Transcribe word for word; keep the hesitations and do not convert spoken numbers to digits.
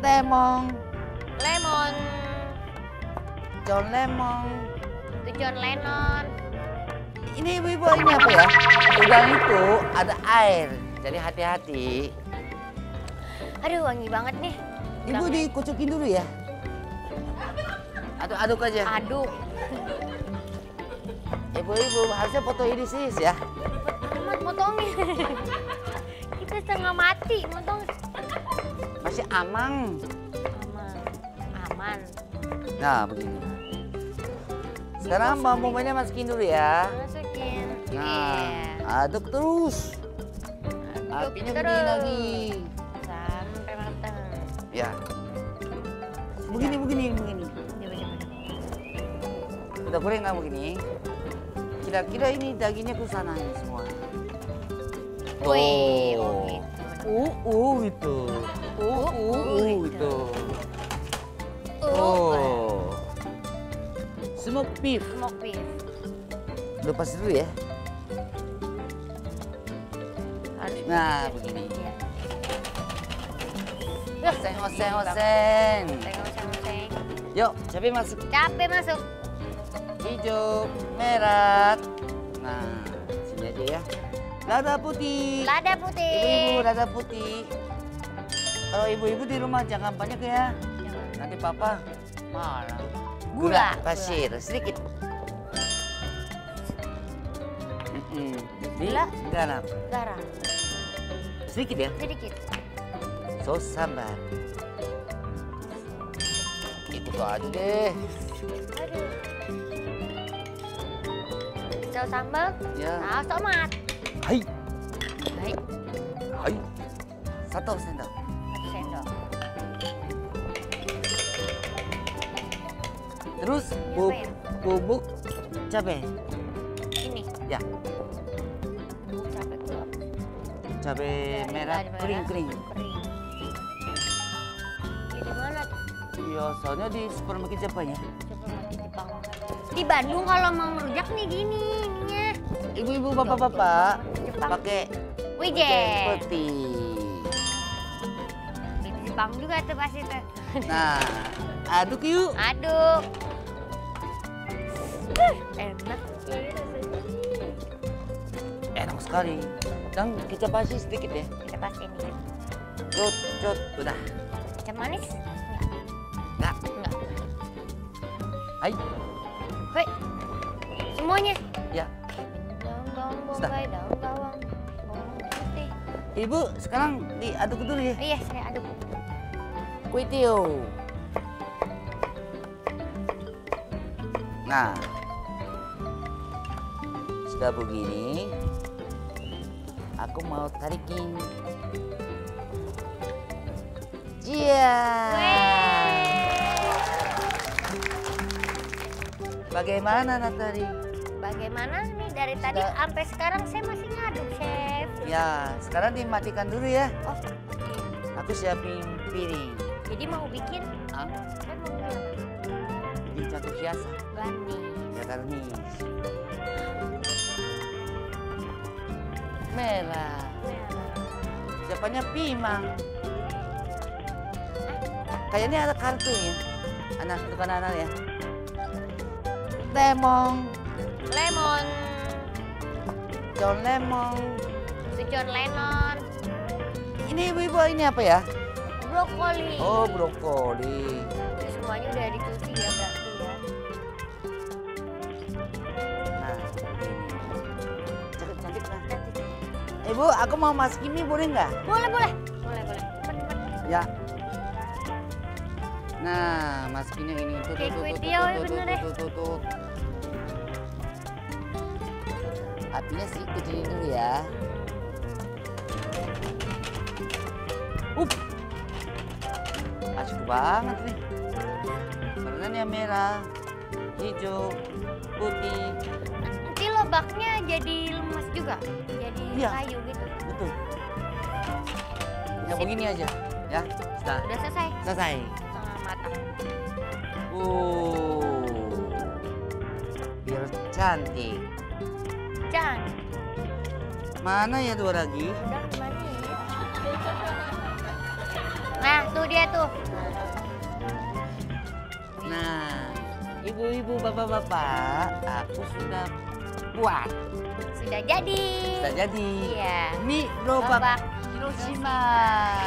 Lemon. Lemon. John Lemon. Itu John Lennon. Ini ibu-ibu ini apa ya? Udang itu ada air, jadi hati-hati. Aduh, wangi banget nih. Ibu dikucukin dulu ya. Aduk-aduk aja. Aduk. Ibu-ibu harusnya foto ini sih ya. Amat motongnya. Kita setengah mati motong. Masih amang. Aman. Aman. Nah begini. Sekarang bambu-bambunya masukin dulu ya. Masukin. Nah, aduk terus. Aduk Apinya terus. begini lagi. Sampai matang. Ya. Begini, begini, begini. Coba, coba. Udah goreng nggak begini? Kira-kira ini dagingnya ke sana ini semua. Wih, oh gitu. Uh, uh, itu. Uh, uh, uh, itu. Uh, Oh. Smoke beef. smoke beef. Lepas dulu ya. Harus Nah, begitu. begini. Iya. Oseng, oseng, oseng. Tengok, tengok, tengok. Yuk, cabai masuk. Capek masuk. Hijau, merah. Nah, sini aja ya. Lada putih. Lada putih. Ibu-ibu, lada putih. Kalau ibu-ibu di rumah jangan banyak ya. Jangan. Nanti papa marah. Gula. pasir, sedikit. Mm-mm. Di Gula. garam. Garam. Sedikit ya. Sedikit. Saus sambal. Itu tuh aja deh. Aduh. Saus sambal. Ya. Saus tomat. Hai, Baik. hai. Satu sendok. Satu sendok. Terus Ini bu apa ya? bubuk cabai. Ini. Ya, Bubuk cabai gelap. cabai merah Cabai kering-kering. Kering. Ini di mana tuh? Ya, soalnya di supermarket Jepang ya. Coba mati Jepang. Di Bandung kalau mau ngerujak nih gini ininya. Ibu-ibu, bapak-bapak Jepang. pakai Wijen. putih. Di Jepang juga tuh pasti tuh. Nah, aduk yuk. Aduk. Uh, enak ya rasanya. Enak sekali. Dan kecap asin sedikit ya. Kita pasti ini. Cut, cut, udah. Kecap manis? Enggak. Enggak. Hai. Hei. Semuanya. Ya. Daun bawang Sudah. bombay, daun bawang, bawang putih. Ibu, sekarang diaduk dulu ya. Iya, saya aduk. Kuitio. Nah. Sudah begini. Aku mau tarikin. Iya. Bagaimana Natari? Bagaimana nih dari tadi Sudah. sampai sekarang saya masih ngaduk, Chef. Ya, sekarang dimatikan dulu ya. Oh, Aku siapin piring. jadi mau bikin? Ah, Saya mau bikin bikin catur hiasan. garnish. Ya garnish. Merah. Siapanya Pimang. Kayaknya ada kartu ya. Anak, bukan anak ya. Lemon. Lemon. John Lemon. Itu John Lennon. Ini ibu-ibu ini apa ya? Brokoli. Oh, brokoli. Ini semuanya udah dicuci ya berarti ya. Nah, ini. Cantik-cantik lah. Ibu, aku mau masak ini boleh nggak? Boleh, boleh. Boleh, boleh. Cepet, cepet. Ya. Nah, masukinnya ini. Tut, Kayak tut, kue tut, tiaw ya tut, bener tut, deh. tut, tut, tut. Apinya sih kecilin dulu ya. Up. Asik banget nih. Warnanya merah, hijau, putih. Nanti lobaknya jadi lemas juga. Jadi Iya. kayu gitu. Betul. Ya Sip. begini aja. Ya, sudah. Udah selesai. Selesai. Setengah matang. Uh. Biar cantik. Jangan. Mana ya dua lagi? Udah manis. Nah, tuh dia tuh. Ibu-ibu, bapak-bapak, aku sudah buat. Sudah jadi. Sudah jadi. Iya. Mie gerobak Gerobak Hiroshima.